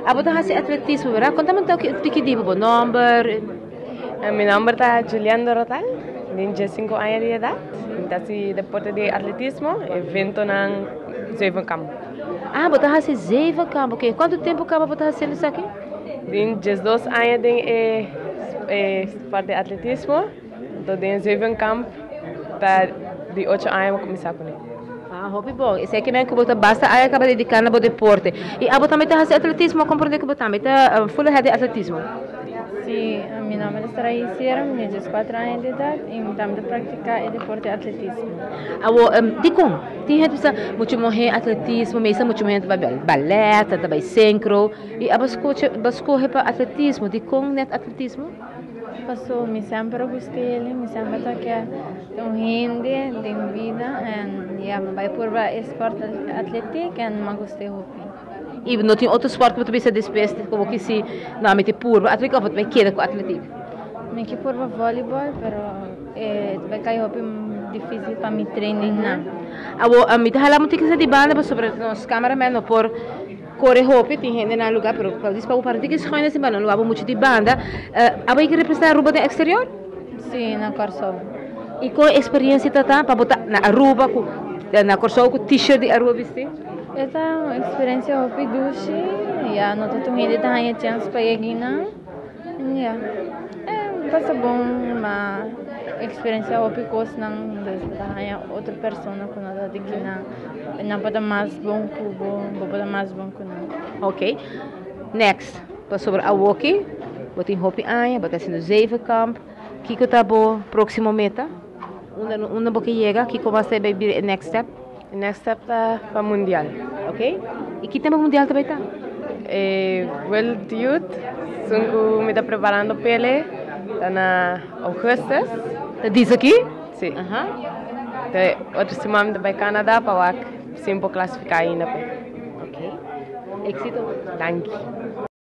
Abo tá hasi atletismo, ¿verdad? Contame então que tipo, o número. Mi nombre es Julián Dorotal, tengo 5 años de edad. Entonces, deporte de atletismo, evento en Zevenkamp. Ah, botar hasi zeiva campo, ok. Quanto tempo acaba botar hasi isso aqui? Tenho 2 anos de parte de atletismo, então em Zevenkamp, tá de 8 anos começar com ele. Ah, hobby bom. Esse aqui mesmo que botar basta, aí acaba dedicando ao deporte. E a botar meta hasi atletismo, compreender que botar meta full head de atletismo. Sí, mi nombre es Raíz Sierra, tengo 4 años de edad y estamos practicar el deporte de atletismo. Awo, di kung, di gente bisa muito morrer atletismo, mesa muito morrer vai ballet, vai synchro, e abasco para atletismo, di kung net atletismo. Pasó, me siempre gusté él, me siempre toqué un gente de vida y ya me voy por esporte atlético y me gusté hopi. E não tem outro esporte que você bisa despeste, como que se não me te purva, atlético ou vai querer com atlético. Me que por voleibol, pero vai cair hopi difícil para mi training na. Awo, me te hala muito que se de banda sobre nos cameramen por correr hopi, tem gente na lugar, pero para dispar o partido que se conhece nesse banda, não há muito de banda. Abo que representa a Aruba do exterior? Sim, na Corsol. E qual experiência tá para botar na Aruba, na Corsol com t-shirt de Aruba vestir? Esta experiência hopi dushi, ya no tô hindi tahanha chance para ir na. Ya. Passa bom, uma experiência hopi cos nang tahanha outra pessoa com nada de que na pode mais bom cubo, pode mais bom com não. Ok. Next, para sobre a walkie, botin hopi aia, botar sendo Zevenkamp, kiko tá bom, próximo meta. Uma boca chega, kiko vai ser baby next step. Next step tá para mundial. Ok? E que tema mundial também tá? World Youth, sungu me está preparando para ele, tá na Augustus. Diz aqui? Sim. Aham. Outra semana vai Canadá para sempre classificar ainda. Ok. Éxito. Danke.